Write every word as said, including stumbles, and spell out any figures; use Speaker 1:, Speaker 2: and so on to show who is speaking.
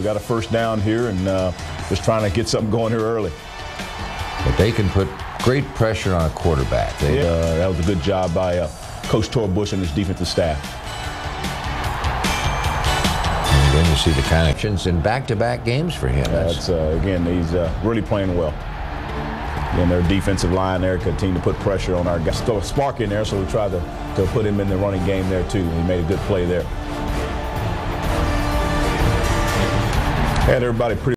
Speaker 1: got a first down here and uh, just trying to get something going here early.
Speaker 2: But they can put great pressure on a quarterback. They,
Speaker 1: yeah. uh, that was a good job by uh, Coach Torbush and his defensive staff.
Speaker 2: And then you see the connections in back-to-back games for him.
Speaker 1: That's, uh, again, he's uh, really playing well. And their defensive line there continue to put pressure on our guys. Still a spark in there, so we tried to, to put him in the running game there too. He made a good play there. Had everybody pretty